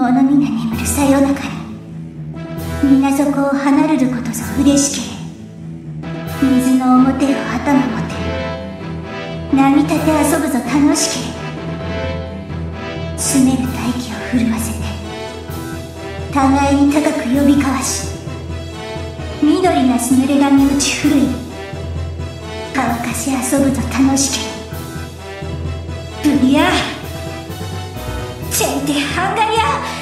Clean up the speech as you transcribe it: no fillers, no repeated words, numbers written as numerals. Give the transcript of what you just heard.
物見が眠るさよなかに水底を離るることぞ嬉しけれ。水の表を頭もて波立て遊ぶぞ楽しけれ。澄める大気を震わせて互いに高く呼び交わし、緑なす濡れ髪打ち震い乾かし遊ぶぞ楽しけれ。ブリアチェンテハンガリア